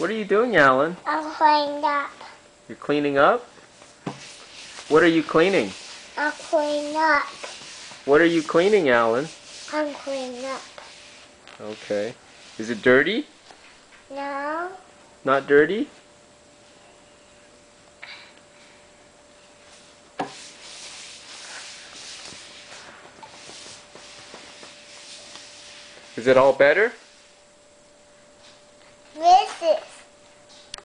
What are you doing, Alan? I'm cleaning up. You're cleaning up? What are you cleaning? I'm cleaning up. What are you cleaning, Alan? I'm cleaning up. Okay. Is it dirty? No. Not dirty? Is it all better?